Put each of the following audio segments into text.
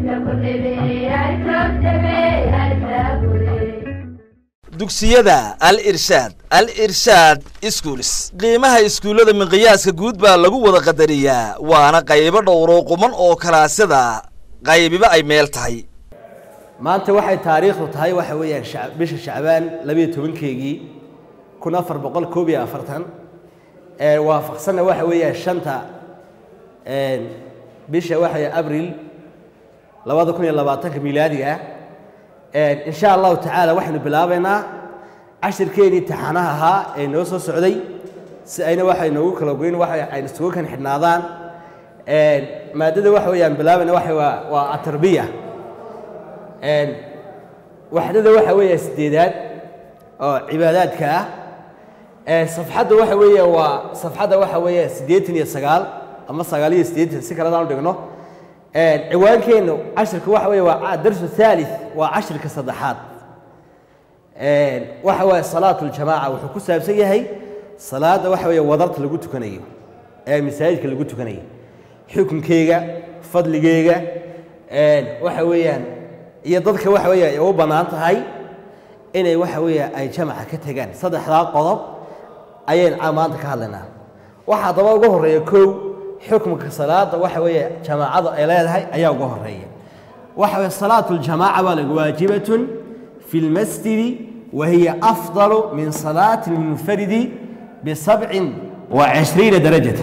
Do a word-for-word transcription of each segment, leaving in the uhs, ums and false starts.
dugsiyada al irshaad al irshaad schools qiimaha iskuulada miqyaaska guud baa lagu wada qadariyaa waana qaybo dhowr oo quman oo kalaasada qaybiba ay meel tahay maanta waxay taariikhdu tahay waxa weeyaan bisha Shacbaan laba iyo toban-keegii kun afar boqol koob iyo afartan ee waafaqsan waxa weeyaan shanta ee bisha waxa Abriil laba kun iyo labaatan miilaadiga ee insha Allah ta'ala waxaynu bilaabaynaa cashirkeedii taxanaha ahaa ee noo soo socday si ayna waxay noogu kala goyn waxa ay isugu kan xidhnaadaan ee maadada waxa weeyaan bilaabayna waxa waa tarbiya ee waxdada waxa weeyaan sideedaad oo cibaadaadka ah ee safxada waxa weeyaan waa safxada waxa weeyaan siddeetan iyo sagaal ama sagaal iyo siddeetan si kala daan dhigno ee ciwaankeenu cashirka waxa weeyaan waa darsu thalith waa cashirka saddexaad ee waxa waa salaatul jamaa wuxuu ku saabsan yahay salaada waxa weeyaan wadarta lagu tukanayo ee masaajidka lagu tukanayo xukunkeega fadligeega ee waxa weeyaan iyo dadka waxa weeyaan ay u banaan tahay inay waxa weeyaan ay jamaa ka tagaan saddexda qodob ayaan maanta ka hadlaynaa waxa daba ugu horeeya koow xukunka salaada waxa weeyaan jamaacada ay leedahay ayaa ugu horeeya waxa weeyaan salaatul jamaa waa waajibatun في المسجد وهي أفضل من صلاة المنفرد بسبع وعشرين درجة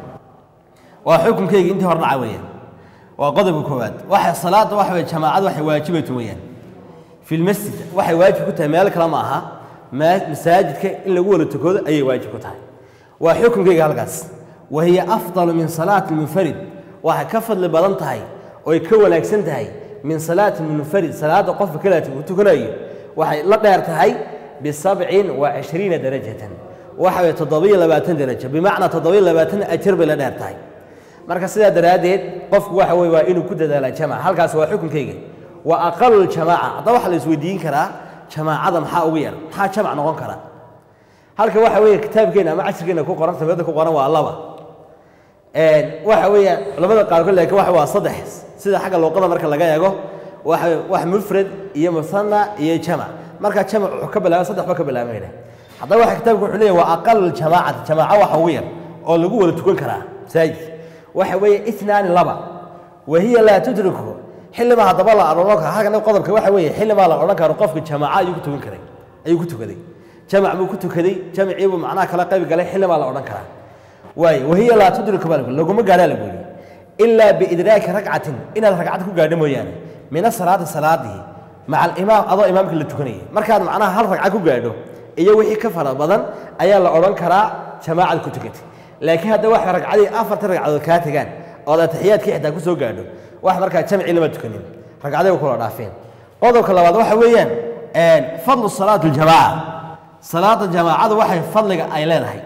وحكم كي انت هرنا عويا وقضب كواد واحد صلاة واحد جماعة واحد واجبة ويا في المسجد واحد واجب كتها مالك لماها ما مساجد كي إلا قولوا تكود أي واجب كتها وحكم كي قالقاس وهي أفضل من صلاة المنفرد واحد كفر لبلنتهاي ويكون أكسنتهاي من صلاة المنفرد صلاة قف كلا تكني وحي لا ديرتهاي ب سبع وعشرين درجة وحي تضويل لباتن درجة بمعنى تضويل لباتن أجر بلا ديرتهاي marka sida daraadeed qofku waxa way waa inuu ku dadaalo jamaa halkaas waa xukunkeyga wa aqal jamaa hada waxa la isweydiin karaa jamaacada maxaa ugu yar maxaa jamaa noqon kara halka waxa weeye kitaabkeena ama cashirkeena ku qoran sababta ku qoran waa laba ee waxa weeye culimada qaar kale laakiin waxa waa saddex sida xagga luqada marka laga eego waxa wax mufrad iyo musanna iyo jamaa marka jamaa wuxuu ka bilaabay saddex ba ka bilaabayna hada waxa kitaabku wuxuu leeyahay waa aqal jamaa jamaa waxa ugu yar oo lagu wada tukan karaa saayid waxa weeye اثنان لبا وهي لا تدركه حلما hadaba la aroorka halkan qodobka waxa weeye xilma la oran karo qofka jamaa ayuu ku tukan karay ayuu ku tukaday jamaa ma ku tukaday jamaciibu macnaha kala qayb galay xilma la oran karaa way وهي لا تدرك بالك laguma gaara la gooyay illa bi idraak rag'atin ina rag'ad ku gaadho mooyaan min salaada salaadihi ma'a al-imam adoo imaamka la tukanay markaad macnaha hal rag'ad ku gaadho iyo wixii ka fara badan ayaa la oran karaa jamaa ku tukatay laakiin hada wax ragcadii afar ragcadood ka tagaan oo taxiyaadkii xitaa ku soo gaadho wax marka jamci lama tukanin ragcadaha ku la dhaafeen qodobka labaad waxa weeyaan een fadlu salaatu jamaa salaada jamaacadu waxay fadliga ay leedahay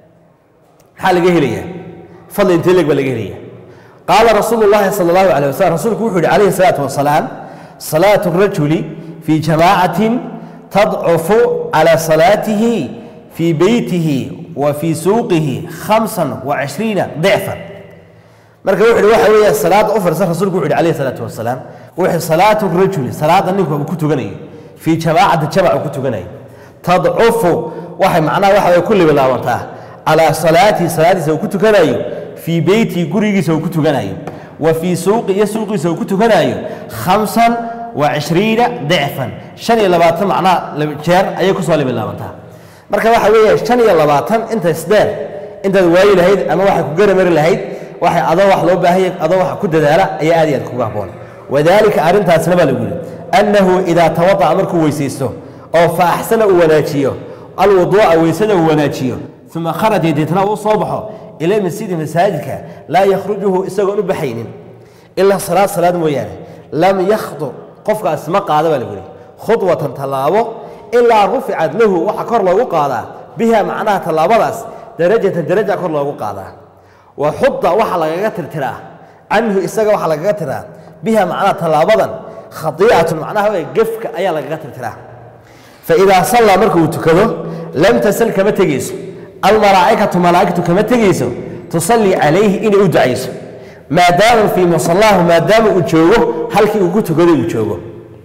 xal laga helaya fadli inta laga laga helaya qala rasuulullaahi sallallahu alayhi wasallam rasuulku wuxuu yiri alayhi salaatu wasalaam salaatu ar-rajuli fi jamaacatin tad'ufu ala salatihi fi baytihi وفي سوقه خمسة وعشرين ضعفا marka wuxuu waxa weeye salaad u farsan rasuulku wuxuu alayhi salaatu wasalaam wuxuu salaatu rajul salaada ninku ku tuganay fi jamaacada jamaa ku tuganay tad'ufu waxa macnaha waxa ay kulli bilaabantaa ala salaati salaadiisa ku tukanayo fi beyti gurigiisa ku tukanayo wa fi suuqi yasuuqiisa ku tukanayo خمسة وعشرين ضعفا shan iyo labaatan macnaha laba jeer ayay ku soo bilaabantaa marka waxa weeye shan iyo labaatan inta isdeen inta waayay lahayd ama waxa ku garamar lahayd waxa adoo wax loo baahay adoo wax ku dadaala ayaa aad iyo aad ku haboon wadaalika arintaasna baa lagu yiri annahu idha tawada marku weysaysto oo fa ahsana u wanaajiyo al wudu'a weysada u wanaajiyo thumma kharaja yadna uu soo baxo ila masjid masaajidka la yakhrujuhu isagoo u baxaynin illa salaat salaad mooyaan lam yakhdu qofkaas ma qaado baa lagu yiri khudwatan talaabo إلا رفعت له وحكر له قاضى بها معناها تلابداس درجة درجة كر له قاضى وحط وحلا قتر تراه عنه إسقى وحلا قتر بها معناها تلابدا خطيئة معناها قفك أي لا قتر تراه فإذا صلى مركو تكذو لم تسل كما تجيس الملائكة ملائكة كما تجيس تصلي عليه إن أدعيس maadaama fii musallaahu maadaama uu joogo halkii uu ku tukaday uu joogo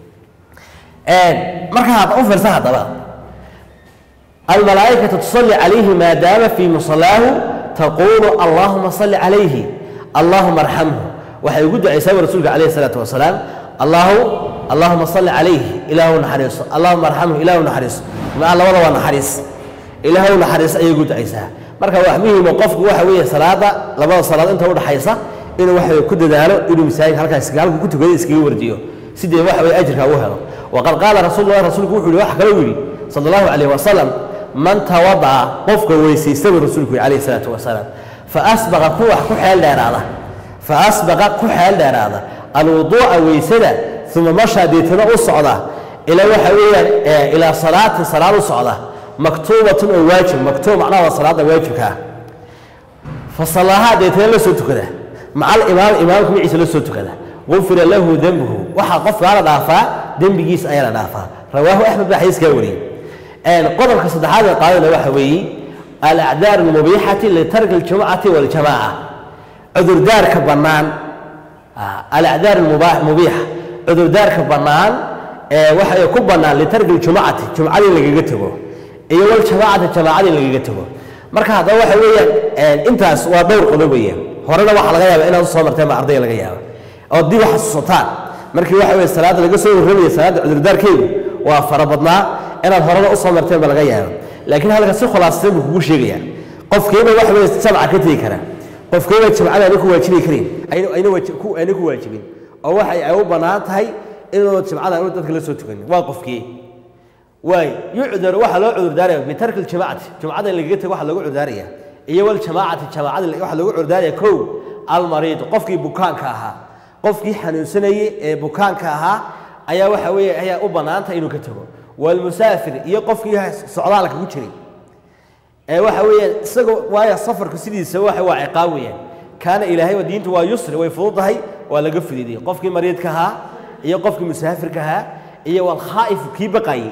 marka hadda u fiirsan haddaba almalaa'ikatu tusalli calayhi maadaama fii musallaahu taquulu allaahuma salli calayhi allaahuma arxamhu waxay ugu ducaysaa rasuulka calayhi salaatu wasalaam allahu allahuma salli calayhi ilaahu naxariiso allahuma arxamhu ilaahu naxariiso maa labada waa naxariis ilaahu naxariis ayay ugu ducaysaa marka wax muhiima qofku waxa weeye salaada labada salaad inta u dhaxaysa inuu waxa ku dadaalo inuu masaajid halkaas halku ku tukado iskaga wardiyo sidii waxa weeye ajirka uu helo waqad qaala rasuulullaahi rasuulku wuxuu wax kale wili sallallahu alayhi wasallam man tawada qofka weysaysta rasuulku calayhi salaatu wasalaam fa asbaqa ku wax ku xeel dheeraada fa asbaqa ku xeel dheeraada alwudu'a weysada ثم مشى بيتنا أصعدا إلى وحويا إلى صلاة صلاة أصعدا مكتوبة أو واجب مكتوب معناها صلاة واجبها فصلاها بيتنا لسوت كذا مع الإمام إمامكم عيسى لسوت كذا غفر له ذنبه وحقف على ضعفاء ذنب جيس أيلا ضعفاء رواه أحمد بن حديث كوري أن قدر كصد هذا قال له وحوي الأعذار المبيحة لترك الجمعة والجماعة عذر دار كبرمان الأعذار المبيحة عذر دار كبرمان وحي كبرنا لترك الجمعة جمعة اللي جتبه أيوة الجماعة الجماعة اللي جتبه مركز هذا واحد ويا أنت ودور قلوبية هرنا واحد لقيا أنا صامرتين مع أرضية لقيا أو دي واحد السلطان مركز واحد ويا الصلاة اللي قصوا الرمي الصلاة عذر دار كيلو وفربطنا أنا هرنا صامرتين بلقيا لكن هذا قصة خلاص سبب بوش يجيا قف كيما واحد ويا سبعة كتير كنا قف كيما الجمعة اللي كوا واجبين كريم أين أين واجب أين كوا واجبين أو واحد أو بنات هاي إنه الجمعة اللي تدخل السوق كني واقف كي واي يعذر واحد لا عذر دارية بترك الجماعة الجمعة اللي جت واحد لا عذر دارية أيوة الجماعة الجماعة اللي واحد لا عذر دارية كو المريض قف كي بكان كها قف كي حنون سنة بكان كها أيوة واحد ويا هي أو بنات إنه كتبه والمسافر يقف كي صعدالك وشري أيوة واحد ويا سجوا ويا السفر كسيدي سواح وعقاوية كان إلهي ودينته ويسر ويفوضها ولا قف دي قف كي مريض كها iyo qofkii musaafirka ahaa iyo wal khaif kii baqay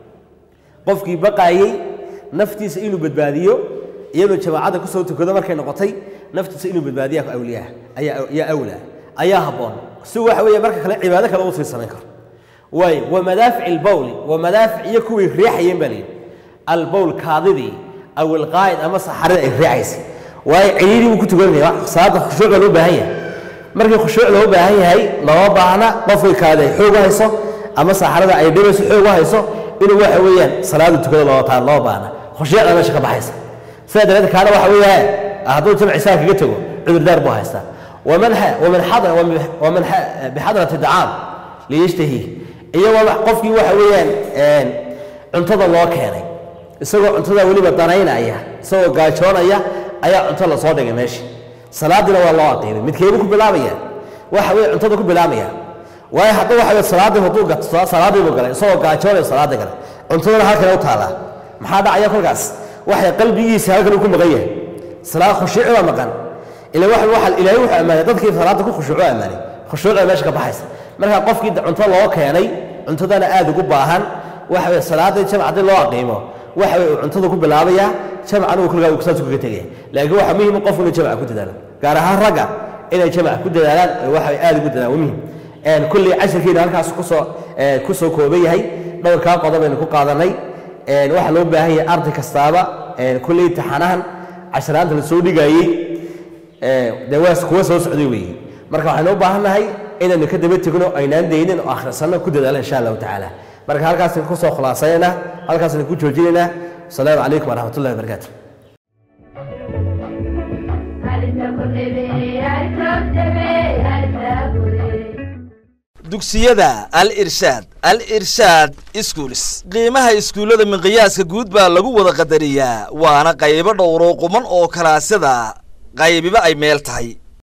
qofkii baqay naftiisa inuu badbaadiyo iyadoo jawaacada ku soo tukado markay noqotay naftiisa inuu badbaadiyo ka awliyaa ayaa ya awla ayaa haboon si wax weeye marka kale cibaado kale uu siisan karo way wa madaafi al bawl wa madaafi iyo kuwii riixayeen bali al bawl kaadidi aw al qaa'id ama saxarada ay riixaysi way ciidi uu ku tukanaya saada khushuuc loo baahan yahay markii khushuuc loo baahan yahay loo baahna qofkii kaaday xoog hayso ama saxarada ay dhibayso xoog hayso inuu waxa weeyaan salaada tukada loo taan loo baahna khushuuc ama shaqo baxaysa سيدنا كان وحويها هذول جمع ساك قتوا عذر دار بوهستا ومن ومن حضر ومن بحضرة الدعام ليشتهي إيوه قفكي وحويان انتظر الله كاني سوى انتظر ولي بدنين أيه سوى قايشون أيه أيه انتظر صادق ماشي صلاة دي والله قيمة متكيبك بلامية وحوي انتظرك بلامية وهي حتى وحوي صلاة دي فطوق صلاة دي بقرأ سوى قايشون صلاة دي قرأ انتظر هكذا وطالع محادا أيه كل قاس وحي قلبي سهل يكون مغير صلاة خشوع ولا مكان إلى واحد واحد إلى واحد أمانة تذكر صلاتك خشوع أمانة خشوع ماشي كبحث مرها قف كده أنت الله كياني أنت ده أنا آد قباهن واحد الصلاة شمع عدل الله قيمة واحد أنت ده قب العبية شمع عنه كل جاي وكسرته كتير لكن واحد مين مقف إنه شمع كده دلنا قال هالرجع إنه شمع كده دلنا واحد آد كده دلنا ومين يعني كل عشر كده هالكاس كسر كسر كوبية هاي لو كان قضى بينكم قاضني واحد لو بهاي أرض كستابة كل امتحانها عشرات السعودي جاي دواس كويس وسعودي مركب حنو بهنا هاي إن نكتب تكونوا أينان دينين وآخر سنة كده إن شاء الله تعالى مركب هالكاس نكون خلاصينا هالكاس نكون جوجينا السلام عليكم ورحمة الله وبركاته dugsiyada al irshaad al irshaad schools qiimaha iskuulada miqyaaska guud baa lagu wada qadariyaa waana qaybo dhowr oo quman oo kalaasada qaybiba ay meel tahay